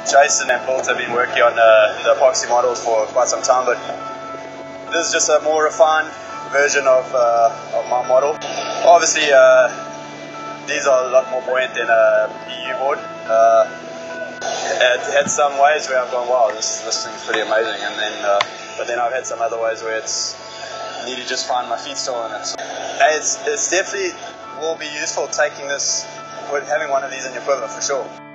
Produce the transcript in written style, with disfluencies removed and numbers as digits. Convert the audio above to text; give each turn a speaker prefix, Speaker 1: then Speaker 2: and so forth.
Speaker 1: Jason and Bolt have been working on the epoxy models for quite some time, but this is just a more refined version of my model. Obviously, these are a lot more buoyant than a EU board. It had some ways where I've gone, wow, this thing's pretty amazing, and then but then I've had some other ways where it's need to just find my feet still in it. It's definitely will be useful taking this, having one of these in your quiver for sure.